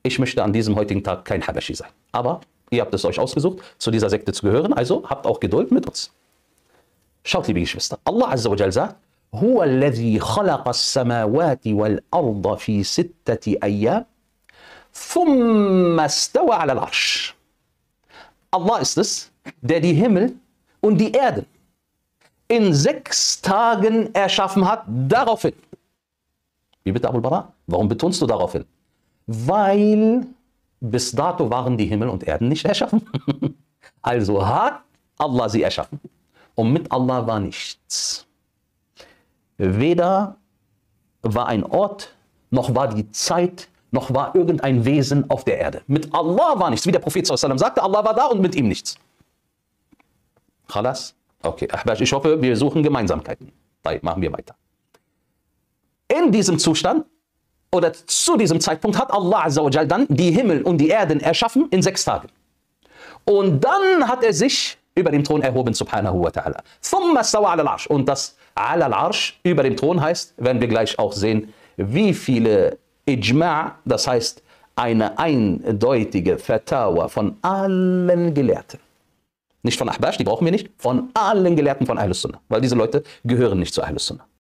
ich möchte an diesem heutigen Tag kein Habashi sein. Aber ihr habt es euch ausgesucht, zu dieser Sekte zu gehören, also habt auch Geduld mit uns. Schaut, liebe Geschwister, Allah Azza wa Jal sagt, هو الذي خلق السماوات والأرض في 6 أيام ثم استوى على العرش. Allah ist es, der die Himmel und die Erde in 6 Tagen erschaffen hat, daraufhin. Wie bitte, Abul Bara? Warum betonst du daraufhin? Weil bis dato waren die Himmel und Erden nicht erschaffen. Also hat Allah sie erschaffen. Und mit Allah war nichts. Weder war ein Ort, noch war die Zeit, noch war irgendein Wesen auf der Erde. Mit Allah war nichts. Wie der Prophet ﷺ sagte, Allah war da und mit ihm nichts. Khalas? Okay, ich hoffe, wir suchen Gemeinsamkeiten. Machen wir weiter. In diesem Zustand oder zu diesem Zeitpunkt hat Allah Azza wa Jal dann die Himmel und die Erden erschaffen in 6 Tagen. Und dann hat er sich über dem Thron erhoben, subhanahu wa ta'ala. Thumma stawa ala al-Arsh. Und das ala al-Arsh über dem Thron heißt, werden wir gleich auch sehen, wie viele Ijma', das heißt eine eindeutige Fatawa von allen Gelehrten. Nicht von Ahbash, die brauchen wir nicht, von allen Gelehrten von Ahlus Sunnah. Weil diese Leute gehören nicht zu Ahlus Sunnah.